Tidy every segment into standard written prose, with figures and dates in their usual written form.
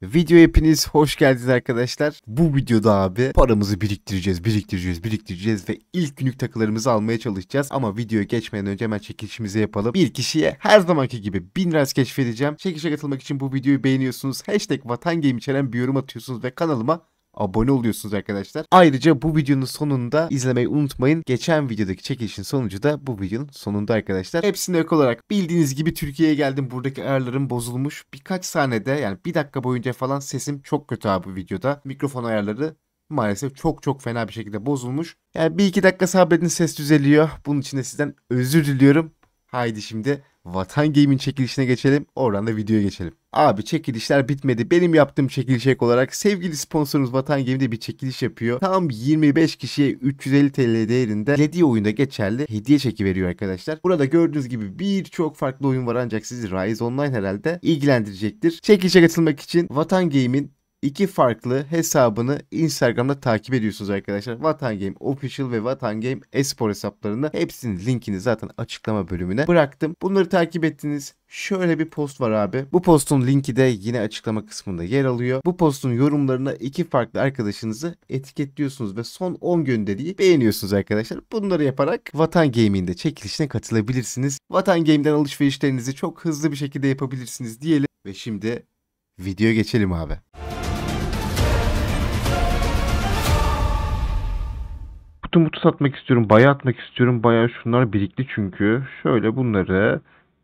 Video hepiniz hoş geldiniz arkadaşlar. Bu videoda abi paramızı biriktireceğiz ve ilk günlük takılarımızı almaya çalışacağız. Ama videoya geçmeden önce hemen çekilişimizi yapalım. Bir kişiye her zamanki gibi 1000 lira keşfedeceğim. Çekilişe katılmak için bu videoyu beğeniyorsunuz. Hashtag #VatanGame içeren bir yorum atıyorsunuz ve kanalıma abone oluyorsunuz arkadaşlar. Ayrıca bu videonun sonunda izlemeyi unutmayın. Geçen videodaki çekilişin sonucu da bu videonun sonunda arkadaşlar. Hepsine ek olarak bildiğiniz gibi Türkiye'ye geldim. Buradaki ayarlarım bozulmuş. Birkaç saniyede yani bir dakika boyunca falan sesim çok kötü abi bu videoda. Mikrofon ayarları maalesef çok fena bir şekilde bozulmuş. Yani bir iki dakika sabredin, ses düzeliyor. Bunun için de sizden özür diliyorum. Haydi şimdi Vatan Game'in çekilişine geçelim. Oradan da videoya geçelim. Abi çekilişler bitmedi. Benim yaptığım çekiliş ek olarak sevgili sponsorumuz Vatan Game'de bir çekiliş yapıyor. Tam 25 kişiye 350 TL değerinde dilediği oyunda geçerli hediye çeki veriyor arkadaşlar. Burada gördüğünüz gibi birçok farklı oyun var ancak sizi Rise Online herhalde ilgilendirecektir. Çekilişe katılmak için Vatan Game'in İki farklı hesabını Instagram'da takip ediyorsunuz arkadaşlar. Vatan Game Official ve Vatan Game Espor hesaplarını hepsinin linkini zaten açıklama bölümüne bıraktım. Bunları takip ettiniz. Şöyle bir post var abi. Bu postun linki de yine açıklama kısmında yer alıyor. Bu postun yorumlarına iki farklı arkadaşınızı etiketliyorsunuz ve son 10 gönderiyi beğeniyorsunuz arkadaşlar. Bunları yaparak Vatan Game'in de çekilişine katılabilirsiniz. Vatan Game'den alışverişlerinizi çok hızlı bir şekilde yapabilirsiniz diyelim. Ve şimdi videoya geçelim abi. Mutu satmak istiyorum. Bayağı atmak istiyorum. Bayağı şunlar birikti çünkü. Şöyle bunları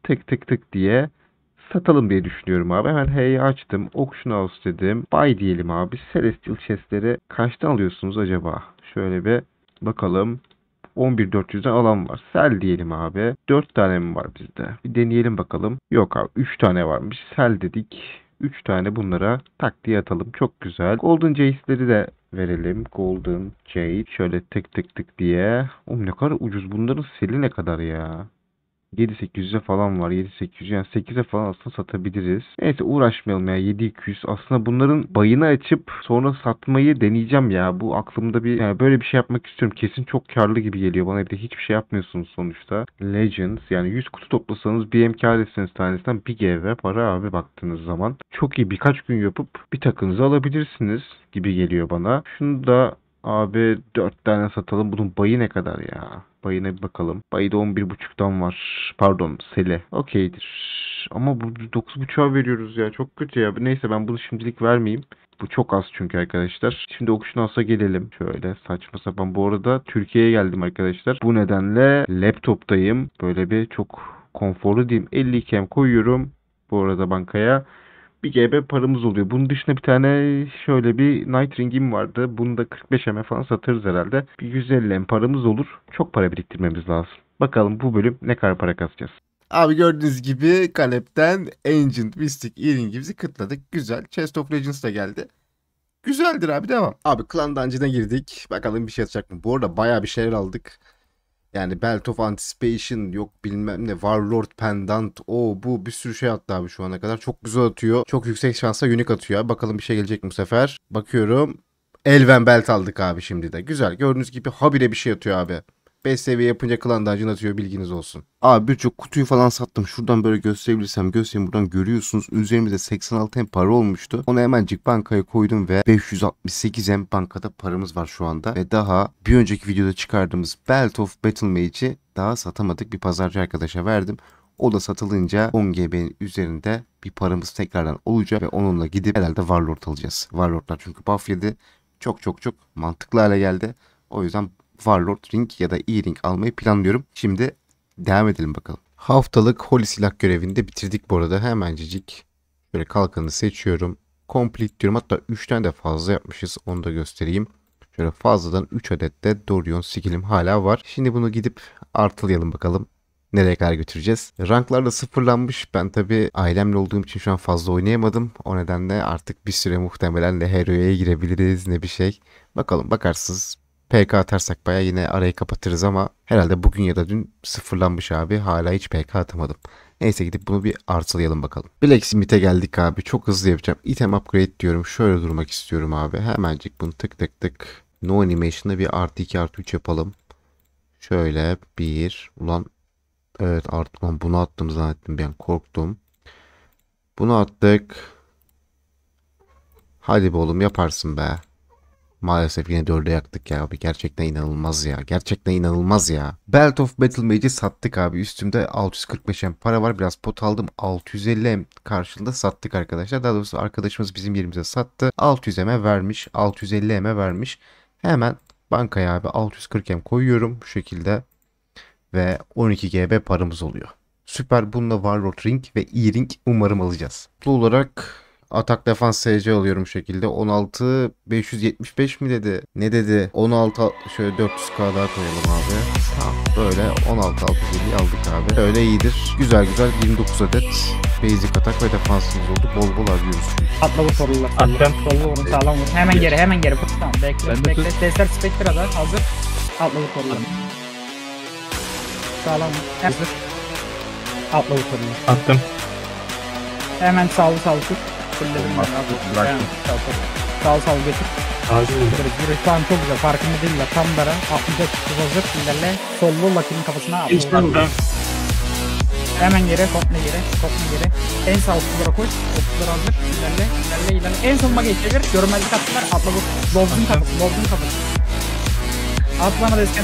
tık diye satalım diye düşünüyorum abi. Hemen H'yi açtım. Auction House dedim. Buy diyelim abi. Celestial chest'leri kaçtan alıyorsunuz acaba? Şöyle bir bakalım. 11.400'den alan var. Sell diyelim abi. 4 tane mi var bizde? Bir deneyelim bakalım. Yok abi 3 tane varmış. Sell dedik. 3 tane bunlara tak diye atalım. Çok güzel. Golden Jace'leri de verelim. Golden Jade. Şöyle tık diye. Oğlum ne kadar ucuz. Bunların seli ne kadar ya? 7.800'e falan var. 7.800 yani 8'e falan aslında satabiliriz. Neyse uğraşmayalım ya. 7.200. Aslında bunların bayını açıp sonra satmayı deneyeceğim ya. Bu aklımda bir yani böyle bir şey yapmak istiyorum. Kesin çok karlı gibi geliyor bana. Bir de hiçbir şey yapmıyorsunuz sonuçta. Legends yani 100 kutu toplasanız bir kar etseniz tanesinden 1 GV para abi baktığınız zaman. Çok iyi birkaç gün yapıp bir takınızı alabilirsiniz gibi geliyor bana. Şunu da abi 4 tane satalım. Bunun bayı ne kadar ya? Bayına bir bakalım. Bayı da 11.5'tan var. Pardon, seli. Okeydir. Ama bu 9.5'a veriyoruz ya. Çok kötü ya. Neyse ben bunu şimdilik vermeyeyim. Bu çok az çünkü arkadaşlar. Şimdi Auction House'a gelelim. Şöyle saçma sapan. Bu arada Türkiye'ye geldim arkadaşlar. Bu nedenle laptoptayım. Böyle bir çok konforlu diyeyim. 52M koyuyorum. Bu arada bankaya. Bir GB paramız oluyor. Bunun dışında bir tane şöyle bir Night Ring'im vardı. Bunu da 45M'e falan satarız herhalde. Bir 150M paramız olur. Çok para biriktirmemiz lazım. Bakalım bu bölüm ne kadar para kasacağız. Abi gördüğünüz gibi Kalep'ten Ancient Mystic Earring'imizi kıtladık. Güzel. Chest of Legends da geldi. Güzeldir abi, devam. Abi Clan Dungeon'a girdik. Bakalım bir şey atacak mı? Bu arada bayağı bir şeyler aldık. Yani Belt of Anticipation yok bilmem ne Warlord Pendant o bu bir sürü şey attı abi şu ana kadar. Çok güzel atıyor. Çok yüksek şansla unique atıyor. Bakalım bir şey gelecek mi bu sefer. Bakıyorum. Elven Belt aldık abi şimdi de. Güzel. Gördüğünüz gibi habire bir şey atıyor abi. 5 seviye yapınca Clan Dungeon atıyor, bilginiz olsun. Abi birçok kutuyu falan sattım. Şuradan böyle gösterebilirsem göstereyim. Buradan görüyorsunuz. Üzerimizde 86 hem para olmuştu. Onu hemencik bankaya koydum ve 568 hem bankada paramız var şu anda. Ve daha bir önceki videoda çıkardığımız Belt of Battle Mage'i daha satamadık. Bir pazarcı arkadaşa verdim. O da satılınca 10 GB'nin üzerinde bir paramız tekrardan olacak ve onunla gidip herhalde Warlord alacağız. Warlord'lar çünkü buff yedi. Çok mantıklı hale geldi. O yüzden Warlord Ring ya da E-Ring almayı planlıyorum. Şimdi devam edelim bakalım. Haftalık Holy Silah görevini de bitirdik bu arada. Hemencik böyle kalkanı seçiyorum. Complete diyorum. Hatta 3 tane de fazla yapmışız. Onu da göstereyim. Şöyle fazladan 3 adet de Dorion skillim hala var. Şimdi bunu gidip artılayalım bakalım. Nereye kadar götüreceğiz? Ranklar da sıfırlanmış. Ben tabi ailemle olduğum için şu an fazla oynayamadım. O nedenle artık bir süre muhtemelen ne Hero'ya girebiliriz ne bir şey. Bakalım bakarsınız. PK atarsak baya yine arayı kapatırız ama herhalde bugün ya da dün sıfırlanmış abi. Hala hiç PK atamadım. Neyse gidip bunu bir artılayalım bakalım. Blacksmith'e geldik abi. Çok hızlı yapacağım. Item upgrade diyorum. Şöyle durmak istiyorum abi. Hemencik bunu tık. No animation'da bir artı 2 artı 3 yapalım. Şöyle bir. Ulan evet artık lan bunu attım zannettim, ben korktum. Bunu attık. Hadi be oğlum yaparsın be. Maalesef yine 4'e yaktık ya abi. Gerçekten inanılmaz ya. Gerçekten inanılmaz ya. Belt of Battle Mage'i sattık abi. Üstümde 645M para var. Biraz pot aldım. 650M karşılığında sattık arkadaşlar. Daha doğrusu arkadaşımız bizim yerimize sattı. 600M'e vermiş. 650M'e vermiş. Hemen bankaya abi 640M koyuyorum. Bu şekilde. Ve 12 GB paramız oluyor. Süper. Bununla Warlord Ring ve E-Ring umarım alacağız. Bu olarak atak defans SC alıyorum bu şekilde. 16 575 mi dedi? Ne dedi? 16 şöyle 400k daha koyalım abi. Tamam. Böyle 16 650 aldık abi. Öyle iyidir. Güzel güzel 29 adet basic atak ve defansımız oldu. Bol bol harcıyoruz çünkü. Atla bu sorular. Attım. Sollu vurun, sağlam vurun. Hemen geri, hemen geri. Tamam, bekle. Destek Spectre'da hazır. Atla bu sorular. Sağlam vur. Hazır. Atla bu sorular. Attım. Hemen sağlı tut. Fulledim ben. Bıraktım. Sağ getir. Ağacı vurdum. Yürü şu an çok güzel. Farkında değiller. Tam dara. 60'a çıktı hazır. İlerle. Sollu Lucky'nin kafasına atla. İşte Hemen geri, kopma geri. En sağ okçulara koş. Okçulara hazır. İlerle. En sonuna geç çevir. Görmezlik attılar. Atla bu. Lobzun kafası. At bana desken.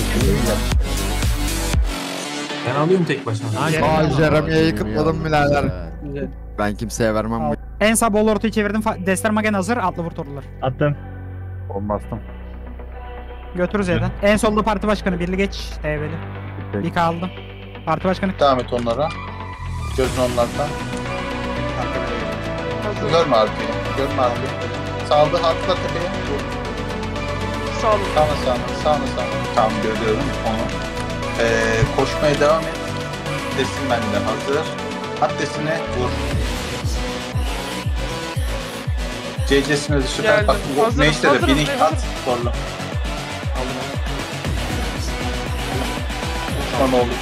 ben alıyorum tek başına. Jeremy'yi kıtladım birader. Güzel. Ben kimseye vermem bu. En sağ bol ortayı çevirdim. Dester magen hazır. Atla vur torlular. Attım. Bombastım. Götür Z'den. En solda parti başkanı. Birli geç. TV'li. Bir kaldım. Parti başkanı. Devam et onlara. Gözün onlardan. Görme arkayı. Sağda atla tepeye. Sağ olun. Sağına. Tamam görüyorum onu. Koşmaya devam et. Desin bende hazır. At desine vur. CC'sine de süper. Geldim. Bak bu Hazırım, meşte de hazırım, binik hazırım. at. Zorla. Uçman oldu.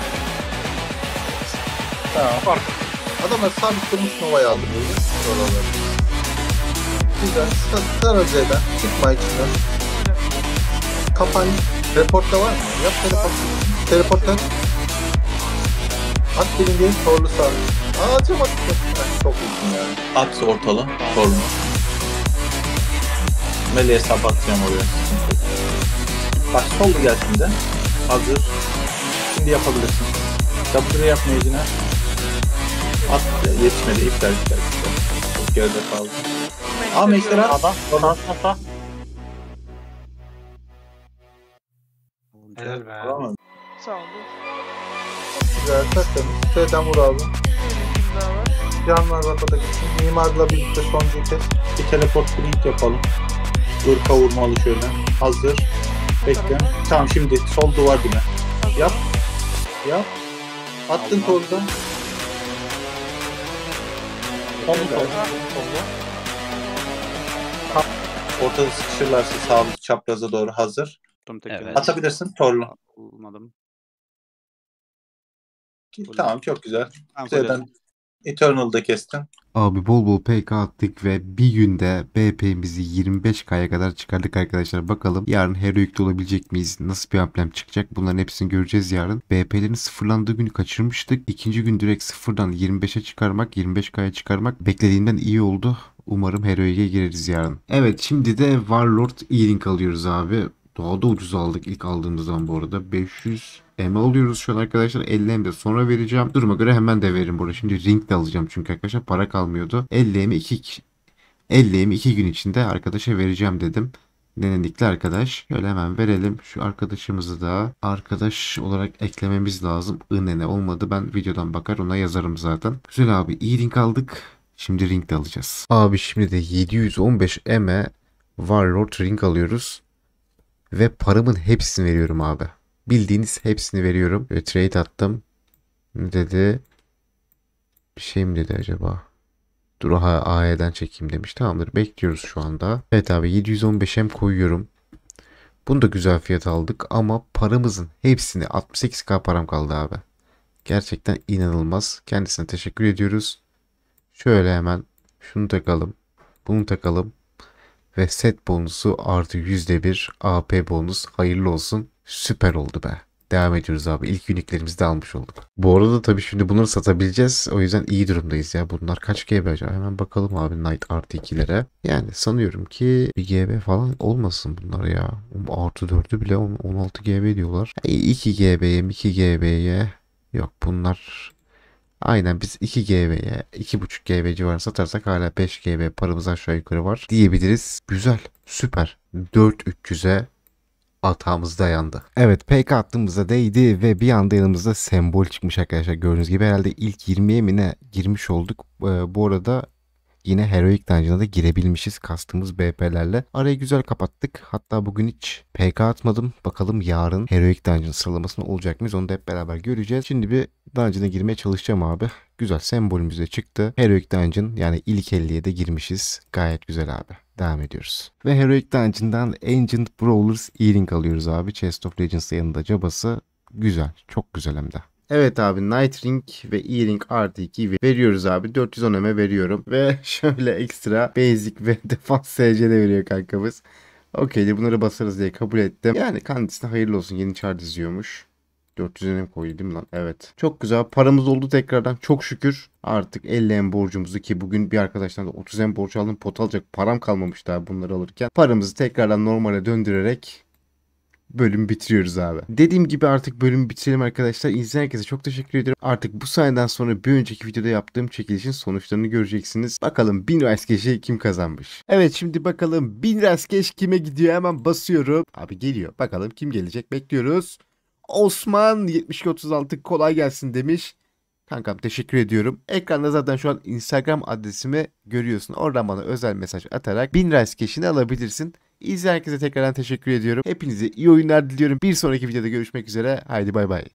Tamam. Adamlar sabit durmuş Nova'yı aldı böyle. Oraları. Güzel. Sar Z'den. Çıkma içinden. Kapan. Reportta var mı? Yap teleportta. At birinci torlu sağ. Acaba çok iyisin yani. At ortalı. Torlu. Meleğe sap atacağım oraya. Bak sollu gel şimdi. Hazır. Şimdi yapabilirsin. Yaptırı yapmayacağına. At yetişmedi. İptal. Çok geride kaldı. Meşlere at. Sağ. Helal be. Tamam. Sağ olun. Güzel. Tertemiz. T'den vur abi. Bir daha var. Canlar rapada gitsin. Mimarla birlikte sonuncuyu kes. Bir teleport blink yapalım. Dur kavurmalı şöyle. Hazır. Bekle. Tamam şimdi sol duvar dibine. Yap. Attın torda. Sol. Ortada sıkışırlarsa sağlı çapraza doğru hazır. Evet. Atabilirsin torlu. Bulmadım. Tamam çok güzel. Tamam, Z'den Eternal'da kestim. Abi bol bol PK attık ve bir günde BP'mizi 25K'ya kadar çıkardık arkadaşlar. Bakalım yarın Heroic'te olabilecek miyiz? Nasıl bir amblem çıkacak? Bunların hepsini göreceğiz yarın. BP'lerin sıfırlandığı günü kaçırmıştık. İkinci gün direkt sıfırdan 25'e çıkarmak, 25K'ya çıkarmak beklediğimden iyi oldu. Umarım Heroic'e gireriz yarın. Evet şimdi de Warlord E-Ring alıyoruz abi. Daha da ucuz aldık ilk aldığımız zaman bu arada. 500 M alıyoruz şu an arkadaşlar. 50 M de sonra vereceğim. Duruma göre hemen de veririm burada. Şimdi ring de alacağım çünkü arkadaşlar para kalmıyordu. 50 M 2 gün içinde arkadaşa vereceğim dedim. Denenikli arkadaş. Şöyle hemen verelim. Şu arkadaşımızı da arkadaş olarak eklememiz lazım. INN olmadı. Ben videodan bakar ona yazarım zaten. Güzel abi. İyi ring aldık. Şimdi ring de alacağız. Abi şimdi de 715 M'e Warlord ring alıyoruz. Ve paramın hepsini veriyorum abi. Bildiğiniz hepsini veriyorum. Böyle trade attım. Ne dedi? Bir şey mi dedi acaba? Dur AE'den çekeyim demiş. Tamamdır. Bekliyoruz şu anda. Evet abi 715M koyuyorum. Bunu da güzel fiyat aldık ama paramızın hepsini 68K param kaldı abi. Gerçekten inanılmaz. Kendisine teşekkür ediyoruz. Şöyle hemen şunu takalım. Bunu takalım. Ve set bonusu artı %1 AP bonus hayırlı olsun. Süper oldu be. Devam ediyoruz abi. İlk uniklerimizi de almış olduk. Bu arada tabii şimdi bunları satabileceğiz. O yüzden iyi durumdayız ya. Bunlar kaç GB acaba? Hemen bakalım abi Knight artı 2'lere. Yani sanıyorum ki bir GB falan olmasın bunlar ya. Artı 4'ü bile 16 GB diyorlar. 2 GB'ye 2 GB'ye yok bunlar. Aynen biz 2 GB'ye 2,5 GB civarı satarsak hala 5 GB paramız aşağı yukarı var diyebiliriz. Güzel, süper. 4300'e atağımız dayandı. Evet, PK attığımızda değdi ve bir anda yanımızda sembol çıkmış arkadaşlar. Gördüğünüz gibi herhalde ilk 20'ye mi ne girmiş olduk. Bu arada yine Heroic Dungeon'a da girebilmişiz kastığımız BP'lerle. Arayı güzel kapattık. Hatta bugün hiç PK atmadım. Bakalım yarın Heroic Dungeon sıralamasında olacak mıyız? Onu da hep beraber göreceğiz. Şimdi bir Dungeon'a girmeye çalışacağım abi. Güzel, sembolümüz de çıktı. Heroic Dungeon yani ilk 50'ye de girmişiz. Gayet güzel abi. Devam ediyoruz. Ve Heroic Dungeon'dan Ancient Brawlers Earring alıyoruz abi. Chest of Legends'ın yanında cabası. Güzel. Çok güzel hem de. Evet abi, Night Ring ve E-Ring artı 2 veriyoruz abi. 410 M veriyorum. Ve şöyle ekstra Basic ve Defans SC'de veriyor kankamız. Okeydir, bunları basarız diye kabul ettim. Yani kendisine hayırlı olsun, yeni çar diziyormuş. 400 M koydu değil mi lan? Evet. Çok güzel. Paramız oldu tekrardan. Çok şükür. Artık 50 M borcumuzu, ki bugün bir arkadaştan da 30 M borç aldım. Pot alacak param kalmamıştı abi bunları alırken. Paramızı tekrardan normale döndürerek bölümü bitiriyoruz abi. Dediğim gibi artık bölümü bitirelim arkadaşlar. İzleyen herkese çok teşekkür ediyorum. Artık bu sayeden sonra bir önceki videoda yaptığım çekilişin sonuçlarını göreceksiniz. Bakalım 1000 Rice kim kazanmış? Evet, şimdi bakalım 1000 Rice kime gidiyor? Hemen basıyorum. Abi geliyor. Bakalım kim gelecek? Bekliyoruz. Osman 7236 kolay gelsin demiş. Kankam teşekkür ediyorum. Ekranda zaten şu an Instagram adresimi görüyorsun. Oradan bana özel mesaj atarak 1000 Rice alabilirsin. İzleyen herkese tekrardan teşekkür ediyorum. Hepinize iyi oyunlar diliyorum. Bir sonraki videoda görüşmek üzere. Haydi bay bay.